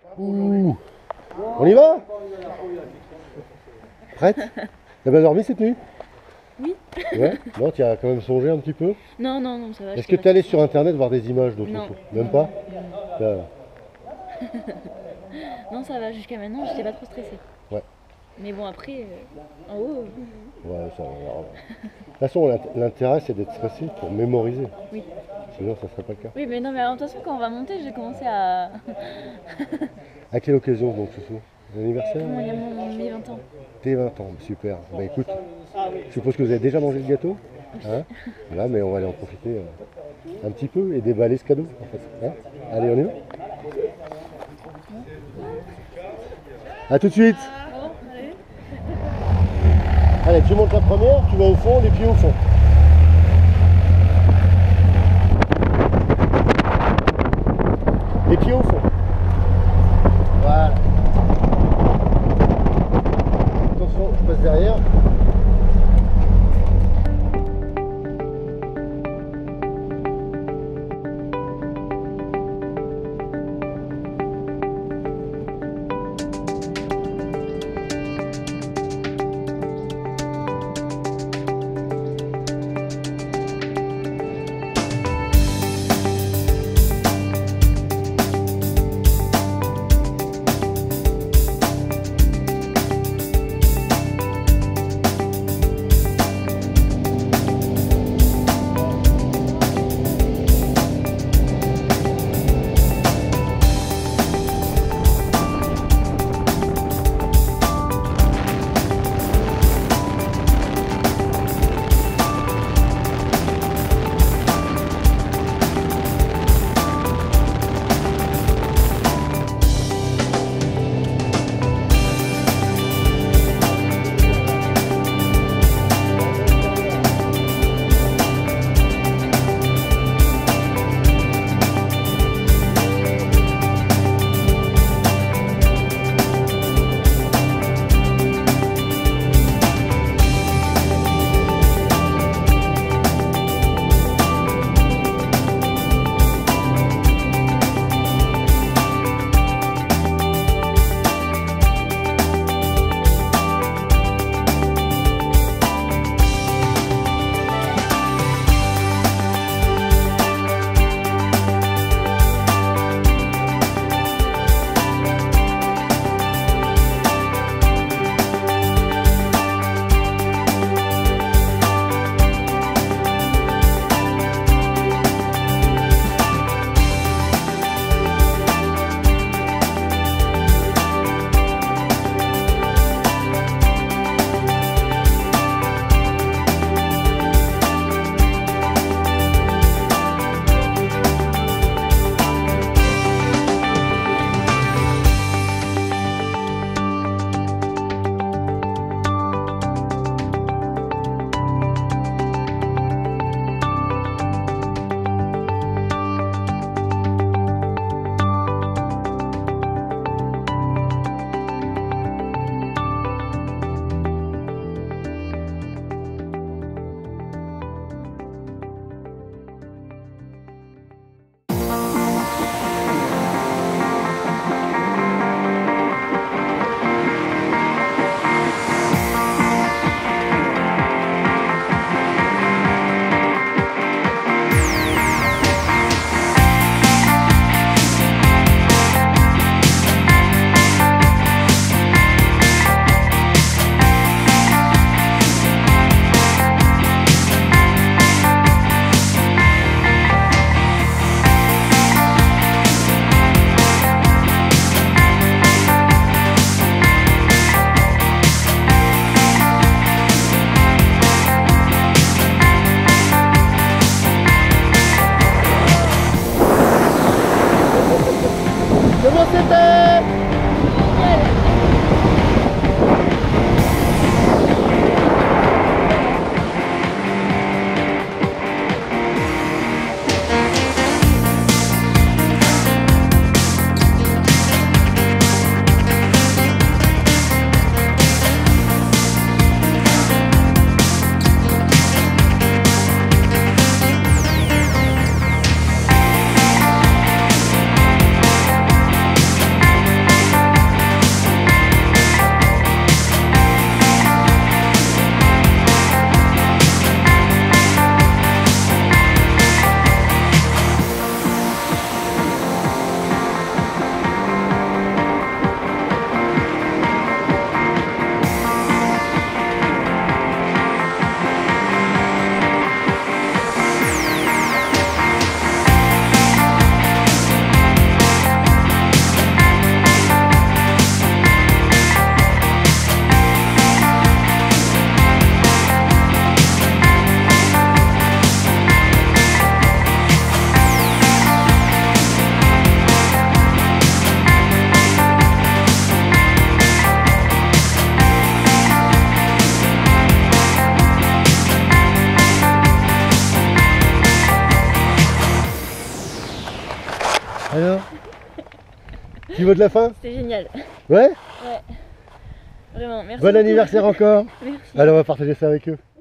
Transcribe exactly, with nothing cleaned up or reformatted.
Ouh. On y va? Prête? T'as bien dormi cette nuit? Oui. Ouais? Non, tu as quand même songé un petit peu? Non, non, non, ça va. Est-ce que tu es allé sur internet voir des images d'autres Non. choses? Même pas? Ça... Non, ça va, jusqu'à maintenant, j'étais pas trop stressée. Ouais. Mais bon, après, euh, en haut. Ouais, ça va. De toute façon, l'intérêt c'est d'être stressé pour mémoriser. Oui. Sinon, ça serait pas le cas. Oui, mais non, mais de toute façon, quand on va monter, j'ai commencé à. À quelle occasion donc, Chouchou? L'anniversaire? Moi, il y a mon mes vingt ans. Tes vingt ans, super. Bah écoute, je suppose que vous avez déjà mangé le gâteau, hein? Là, mais on va aller en profiter euh, un petit peu et déballer ce cadeau, en fait. Hein? Allez, on y va? A tout de suite. Allez, tu montes la première, tu vas au fond, les pieds au fond. Les pieds au fond. Voilà. Attention, je passe derrière. Alors, petit mot de la fin? C'était génial. Ouais. Ouais. Vraiment, merci. Bon beaucoup. anniversaire encore. Merci. Allez, on va partager ça avec eux.